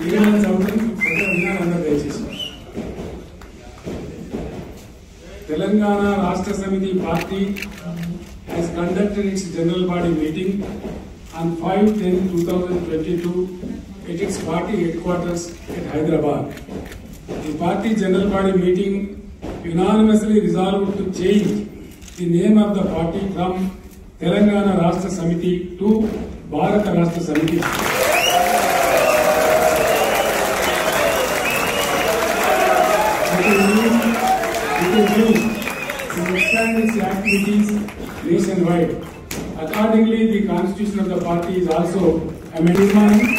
Telangana Rashtra Samithi Party has conducted its general body meeting on 5/10/2022 at its party headquarters at Hyderabad. The party general body meeting unanimously resolved to change the name of the party from Telangana Rashtra Samithi to Bharat Rashtra Samithi. It is used to expand its activities nationwide. Accordingly, the constitution of the party is also amended.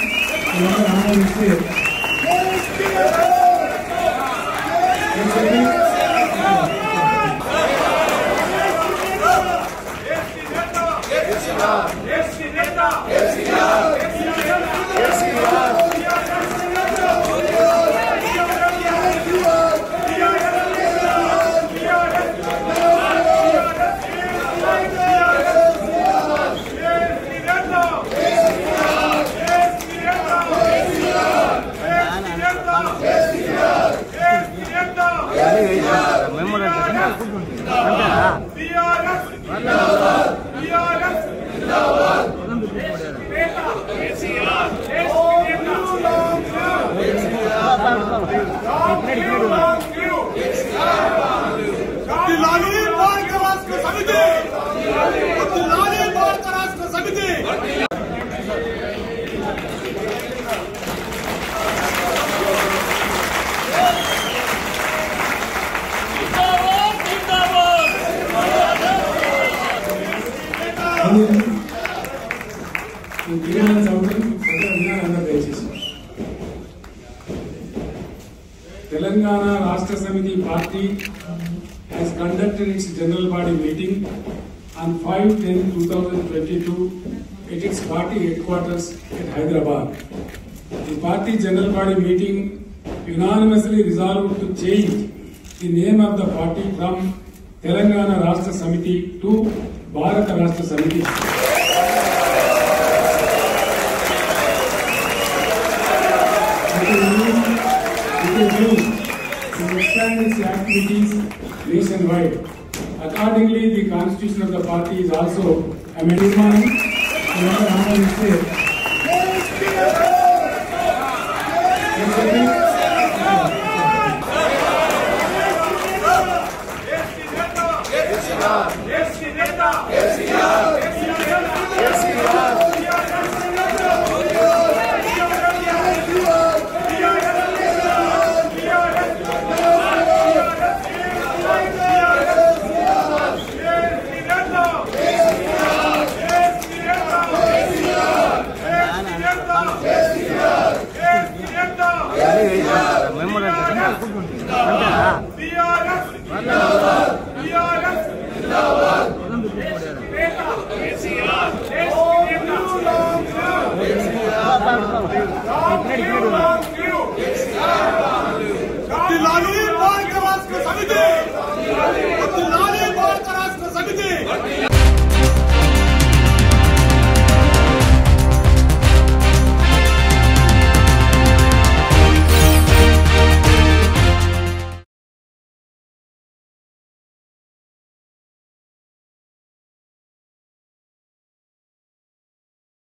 Telangana Rashtra Samithi Party has conducted its general body meeting on 5/10/2022 at its party headquarters at Hyderabad. The party general body meeting unanimously resolved to change the name of the party from Telangana Rashtra Samithi to Bharat Rashtra Samithi. It is used to expand its activities nationwide. Accordingly, the constitution of the party is also amended. BRS